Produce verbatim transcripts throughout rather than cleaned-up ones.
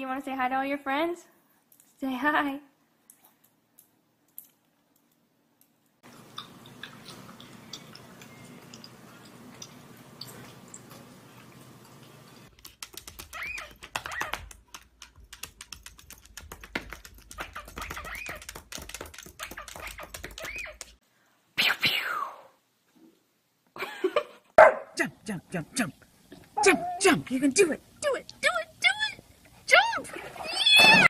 you want to say hi to all your friends? Say hi. Jump, jump, jump, jump. Jump, jump. You can do it. Do it, do it, do it. Jump. Yeah!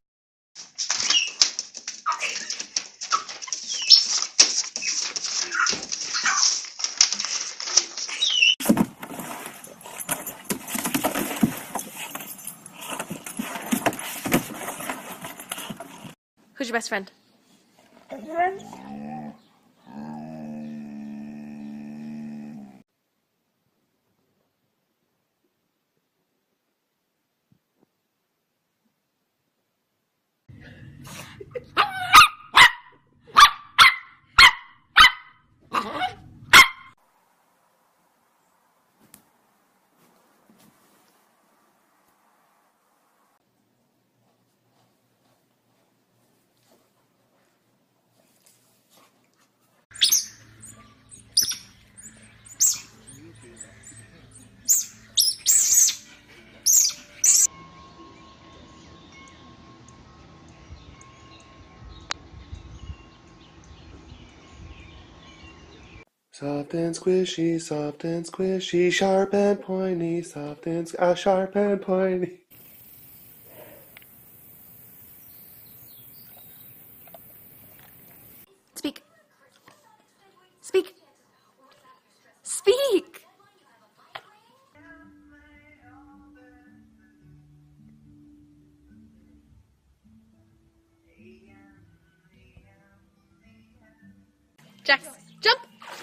Who's your best friend? Best friend? Soft and squishy, soft and squishy, sharp and pointy, soft and uh, sharp and pointy. Speak. Speak. Speak. Jax, jump.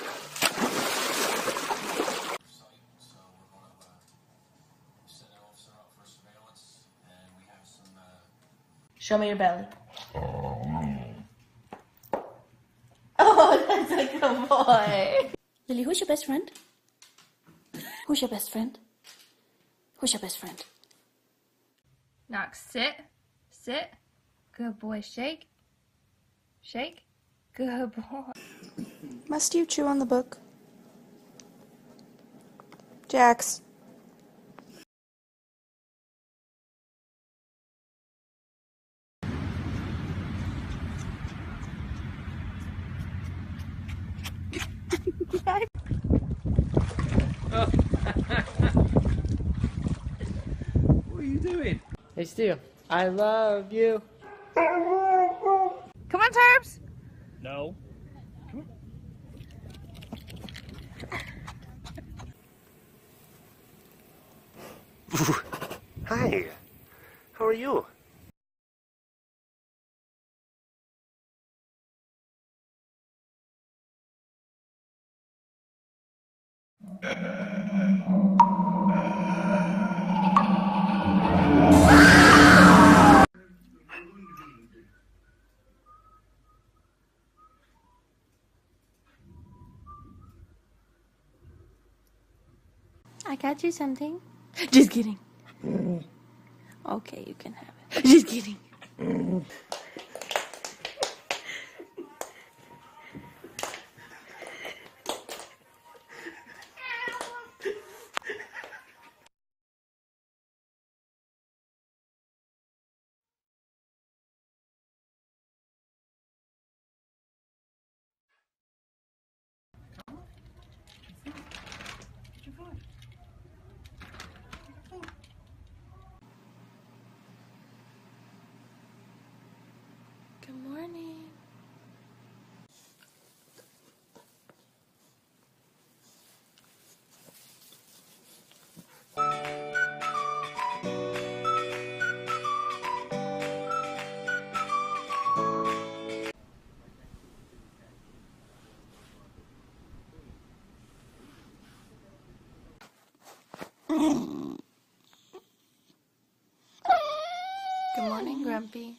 Show me your belly. Oh, that's a good boy. Lily, who's your best friend? Who's your best friend? Who's your best friend? Knox, sit. Sit. Good boy. Shake. Shake. Good boy. Must you chew on the book? Jax. What are you doing? Hey, Stu, I love you. Come on, Terps. No. Hi, how are you? I got you something. Just kidding. Okay, you can have it. Just kidding. Good morning. Good morning, Grumpy.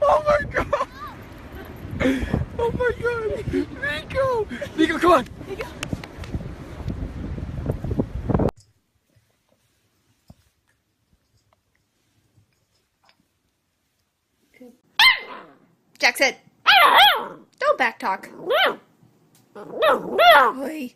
Oh my god! Oh my god! Nico! Nico, come on! Jack said, don't backtalk. Oy.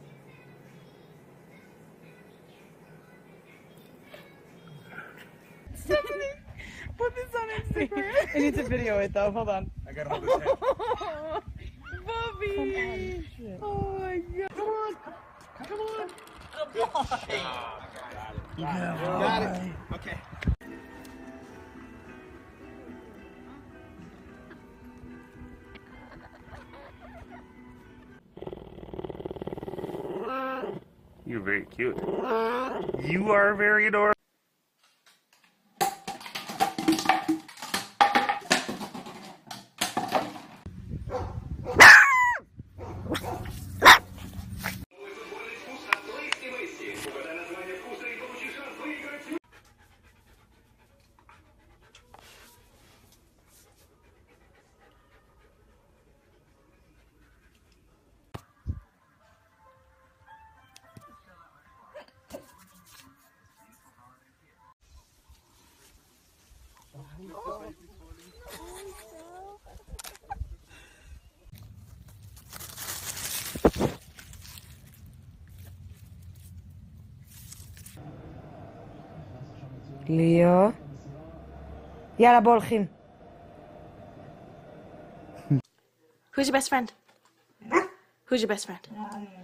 Put this on Instagram. I need to video it though. Hold on. I gotta hold this head. Bubby! Oh my god. Come on! Come on! Come on! Yeah, got it. Okay. You're very cute. You are very adorable. ליאו. יאללה, בוא הולכים. Who's your best friend? Who's your best friend?